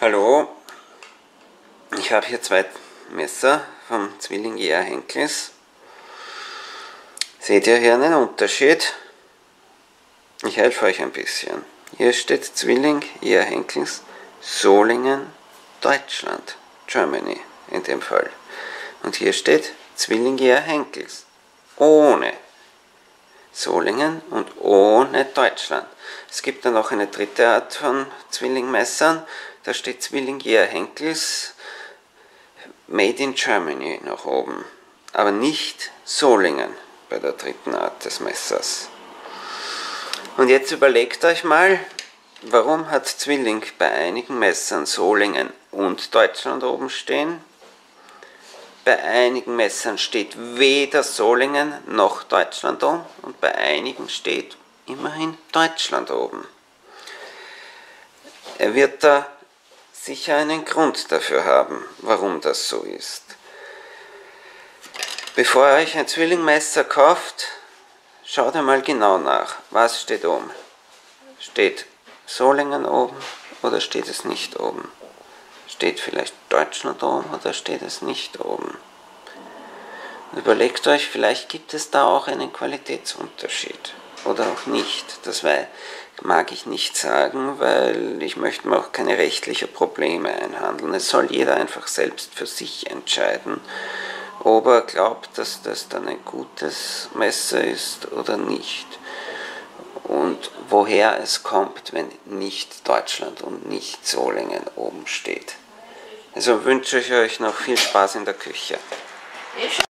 Hallo, ich habe hier zwei Messer vom Zwilling Georg Henkels. Seht ihr hier einen Unterschied? Ich helfe euch ein bisschen. Hier steht Zwilling Georg Henkels, Solingen, Deutschland, Germany in dem Fall. Und hier steht Zwilling Georg Henkels, ohne Solingen und ohne Deutschland. Es gibt dann noch eine dritte Art von Zwillingmessern, da steht Zwilling Georg Henkels, Made in Germany nach oben, aber nicht Solingen bei der dritten Art des Messers. Und jetzt überlegt euch mal, warum hat Zwilling bei einigen Messern Solingen und Deutschland oben stehen? Bei einigen Messern steht weder Solingen noch Deutschland oben und bei einigen steht immerhin Deutschland oben. Er wird da sicher einen Grund dafür haben, warum das so ist. Bevor ihr euch ein Zwillingmesser kauft, schaut einmal genau nach, was steht oben. Steht Solingen oben oder steht es nicht oben? Steht vielleicht Deutschland oben oder steht es nicht oben? Überlegt euch, vielleicht gibt es da auch einen Qualitätsunterschied oder auch nicht. Das mag ich nicht sagen, weil ich möchte mir auch keine rechtlichen Probleme einhandeln. Es soll jeder einfach selbst für sich entscheiden, ob er glaubt, dass das dann ein gutes Messer ist oder nicht. Und woher es kommt, wenn nicht Deutschland und nicht Solingen oben steht. Also wünsche ich euch noch viel Spaß in der Küche.